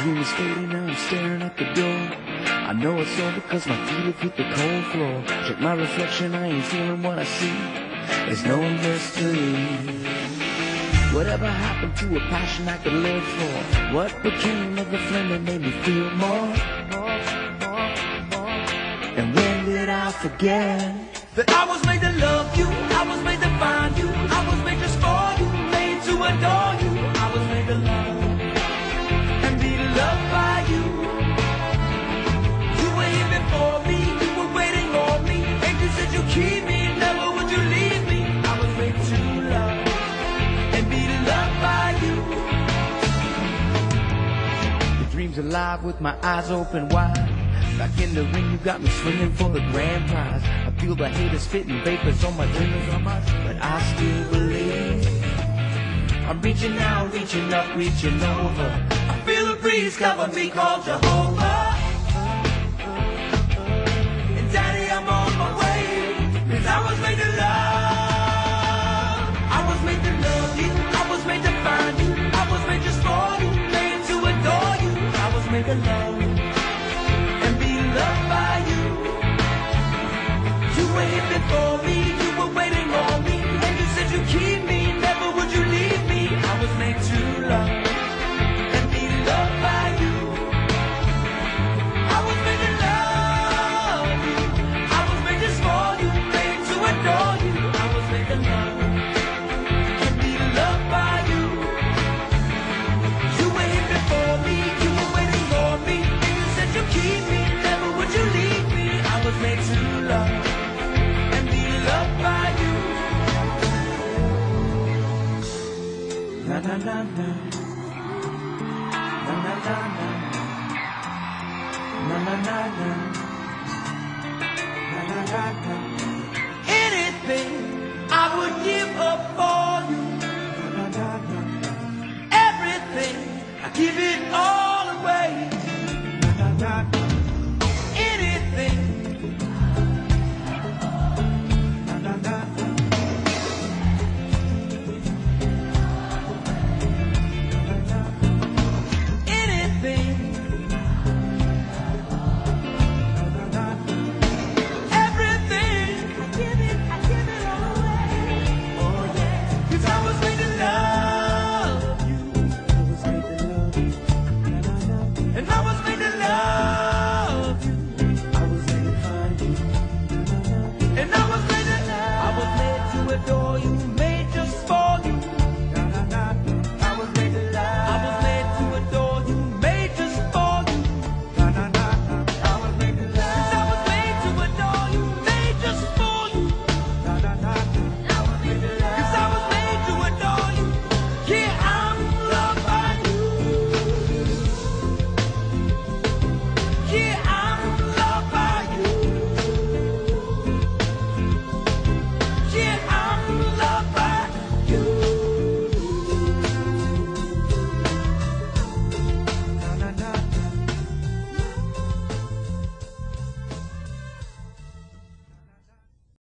dream is fading, now I'm staring at the door. I know it's over cause my feet have hit the cold floor. Check my reflection, I ain't feeling what I see. There's no mystery. Whatever happened to a passion I could live for? What became of the flame that made me feel more? And when did I forget that I was made to love you, I was made to find you, I was made just for you, made to adore you. I was made to love and be loved by you. You were here before me, you were waiting on me, and you said you'd keep me, never would you leave me. I was made to love and be loved by you. The dream's alive with my eyes open wide. Back in the ring, you got me swinging for the grand prize. I feel the haters spitting vapors on my dreams, but I still believe. I'm reaching out, reaching up, reaching over. I feel a breeze cover me called Jehovah. And Daddy, I'm on my way, 'cause I was made to love. I was made to love you, I was made to find you, I was made just for you, made to adore you. I was made to love loved by you. You were here before me, you were waiting on me, and you said you'd keep me, never would you leave me. I was made to love and be loved by you. I was made to love you, I was made just for you, made to adore you. I was made to love and be loved by you. You were here before me, you were waiting on me, and you said you'd keep me, would you leave me? I was made to love and be loved by you. Na na na na, na na na na, na na na na, na na na na. Anything I would give up for you. Na na na na. Everything I give it all away. Na na na na. Anything, na, na, na, na. Anything, na, na, na. Everything, I give it all away. Oh yeah, 'cause I was made to love you. I was made to love you, na, na, na. And I was made to love you. And I was made to adore you.